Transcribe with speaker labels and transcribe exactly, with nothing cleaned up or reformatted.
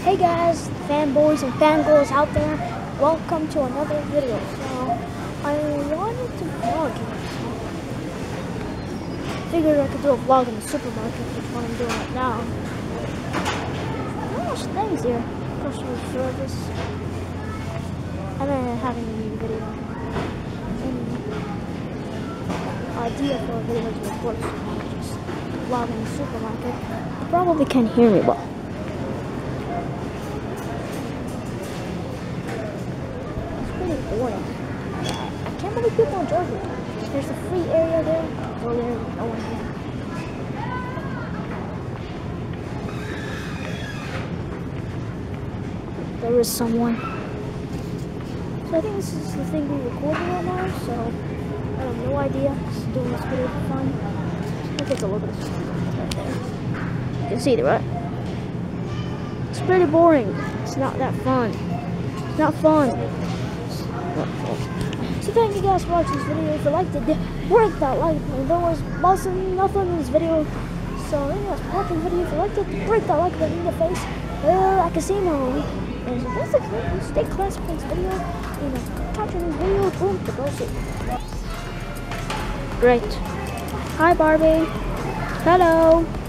Speaker 1: Hey guys, fanboys and fangirls out there, welcome to another video. So, I wanted to vlog here, so figured I could do a vlog in the supermarket, which is what I'm doing right now. Not much things here, customer service, and then having a new video. And idea for a video to record, so I'm just vlogging in the supermarket. You probably can't hear me well. Boring. I can't believe people enjoy it. There's a free area there. Go there, no one here. There is someone. So I think this is the thing we're recording right now. So I have no idea. Just doing this video for fun. I think it's a little bit of fun right there. You can see it, right? It's pretty boring. It's not that fun. It's not fun. So thank you guys for watching this video. If you liked it, break that like button. There was buzzing nothing in this video. So thank you guys for watching the video. If you liked it, break that like button in the face. Uh, like a casino. And so basically, stay classy for this video. You know, catching this video. Boom, to go see. Great. Hi Barbie. Hello.